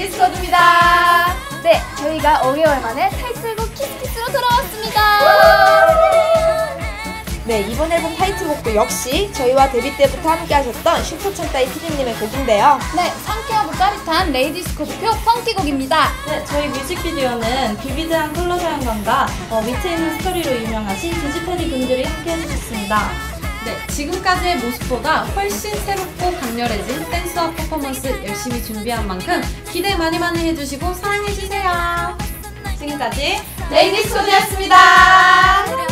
레이디스쿼드입니다. 네, 저희가 5개월 만에 타이틀곡 키스키스로 돌아왔습니다. 네, 이번 앨범 타이틀곡도 역시 저희와 데뷔 때부터 함께 하셨던 슈퍼천따이 피디님의 곡인데요. 네, 상쾌하고 짜릿한 레이디스쿼드표 펑키곡입니다. 네, 저희 뮤직비디오는 비비드한 컬러 사용감과 밑에 있는 스토리로 유명하신 디지털이 분들이 함께 해주셨습니다. 네, 지금까지의 모습보다 훨씬 새롭고 강렬해진 댄스와 퍼포먼스 열심히 준비한 만큼 기대 많이 해주시고 사랑해주세요. 지금까지 레이디스쿼드였습니다.